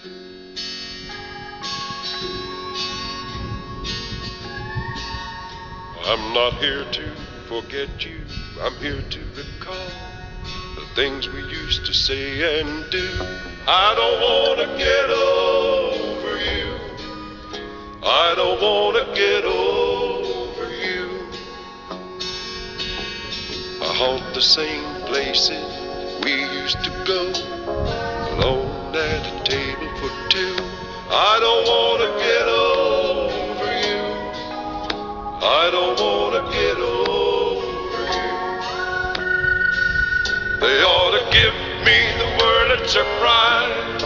I'm not here to forget you, I'm here to recall the things we used to say and do. I don't want to get over you, I don't want to get over you. I haunt the same places we used to go, alone at a table for two. I don't want to get over you, I don't want to get over you. They ought to give me the Wurlitzer prize,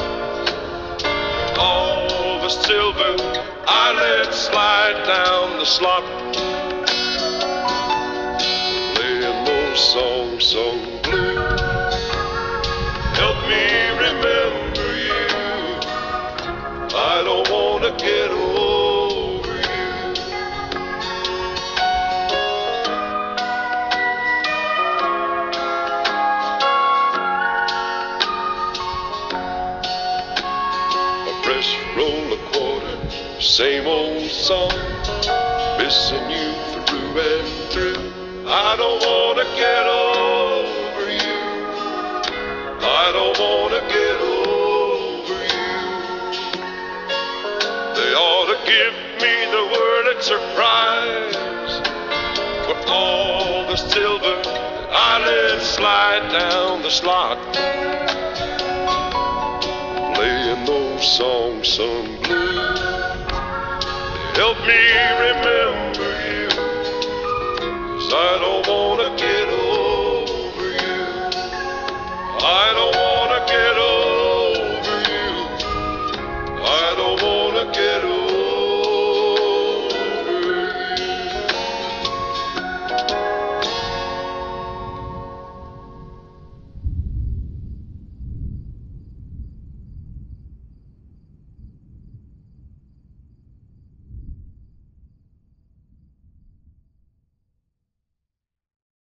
all the silver I let slide down the slot, playing those songs sung blue. Help me remember you, I don't want to get over you. Fresh roll of quarters, same old song, missing you through and through. I don't want to get over you, I don't want to get over you. They ought to give me the Wurlitzer prize for all the silver that I let slide down the slot, playing those songs sung blue. Help me remember you, 'cause I don't want to get over you, I don't